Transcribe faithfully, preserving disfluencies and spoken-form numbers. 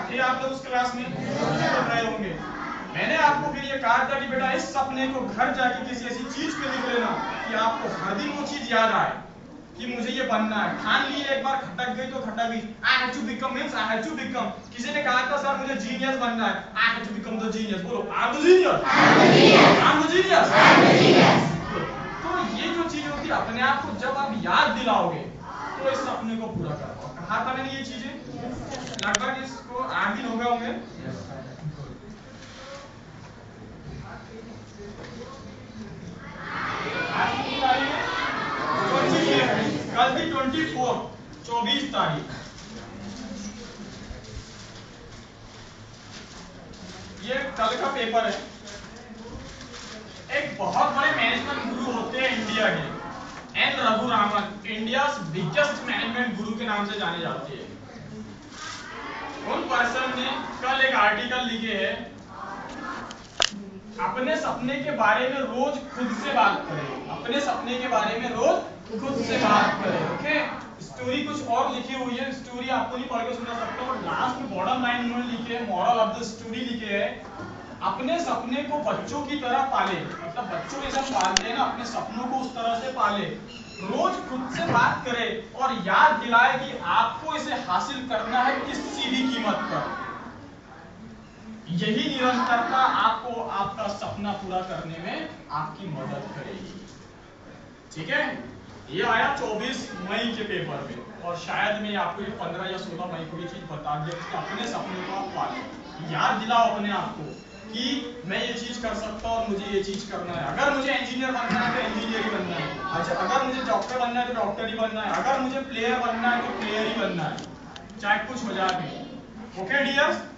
थे आप लोग उस क्लास में पढ़ रहे होंगे। मैंने आपको फिर ये कहा था कि बेटा इस सपने को घर जाके किसी ऐसी चीज पे लिख लेना कि आपको हर दिन वो चीज याद आए कि मुझे ये बनना है। ठान लिए एक बार खटक गई तो खटक गई। I have to become means I have to become. किसी ने कहा था सर मुझे जीनियस बनना है, I have to become the genius. बोलो I am the genius, I am the genius, I am the genius, I am the genius. तो ये जो चीज होती है अपने आप को जब आप याद दिलाओगे तो इस सपने को पूरा कर पाओ। कहा था मैंने ये चीजें लगभग इसको आठ दिन हो गए होंगे। आज कितनी तारीख है? कल की ट्वेंटी फोर चौबीस तारीख। ये कल का पेपर है। एक बहुत बड़े मैनेजमेंट गुरु होते हैं इंडिया के, N Raghuraman, India biggest management guru के नाम से जाने जाते हैं। उन पर्सन ने कल एक आर्टिकल लिखे है, अपने सपने के बारे में रोज खुद से बात करें। अपने सपने के बारे में रोज खुद से बात करें। ओके, स्टोरी कुछ और लिखी हुई है, स्टोरी आपको नहीं पढ़ के सुना सकता, और लास्ट में बॉटम लाइन उन्होंने लिखे है, मॉरल ऑफ द स्टोरी लिखे है, अपने सपने को बच्चों की तरह पाले। मतलब बच्चों के जैसे पालते हैं ना, अपने सपनों को उस तरह से पाले। रोज खुद से बात करे और याद दिलाए कि आपको इसे हासिल करना है किसी भी कीमत पर। यही निरंतरता आपको आपका सपना पूरा करने में आपकी मदद करेगी। ठीक है, ये आया चौबीस मई के पेपर में, और शायद मैं आपको ये पंद्रह या सोलह मई को ये चीज बता दिया कि अपने सपने को आप पालें। याद दिलाओ अपने आप को कि मैं ये चीज कर सकता हूँ और मुझे ये चीज करना है। अगर मुझे इंजीनियर बनना है तो इंजीनियर ही बनना है। अच्छा, अगर मुझे डॉक्टर बनना है तो डॉक्टर ही बनना है। अगर मुझे प्लेयर बनना है तो प्लेयर ही बनना है, चाहे कुछ हो जाए। Okay dears.